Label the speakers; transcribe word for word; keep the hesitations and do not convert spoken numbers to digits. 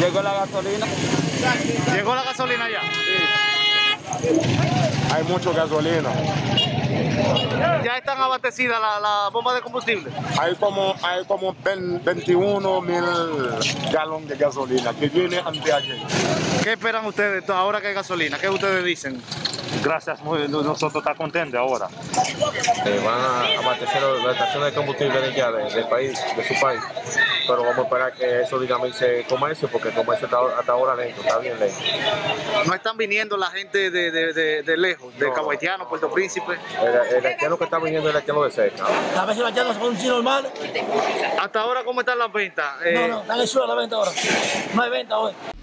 Speaker 1: Llegó la gasolina.
Speaker 2: ¿Llegó la gasolina ya?
Speaker 3: Hay mucha gasolina.
Speaker 2: ¿Ya están abastecidas las la bombas de combustible?
Speaker 3: Hay como, hay como veintiuno mil galones de gasolina que viene anteayer.
Speaker 2: ¿Qué esperan ustedes ahora que hay gasolina? ¿Qué ustedes dicen?
Speaker 4: Gracias, muy, nosotros estamos contentos ahora.
Speaker 5: Eh, van a abastecer las estaciones de combustible de ya de, del país, de su país, pero vamos a esperar que eso dinamice el comercio, porque el comercio está hasta ahora lento, está bien lento.
Speaker 2: ¿No están viniendo la gente de, de, de, de lejos, de
Speaker 5: No,
Speaker 2: Cabo Haitiano, Puerto Príncipe?
Speaker 5: El, el haitiano que está viniendo es el haitiano de cerca.
Speaker 6: A veces el haitiano se pone un chino normal.
Speaker 2: ¿Hasta ahora cómo están las ventas?
Speaker 6: No, no, están en el suelo la venta ahora. No hay venta hoy.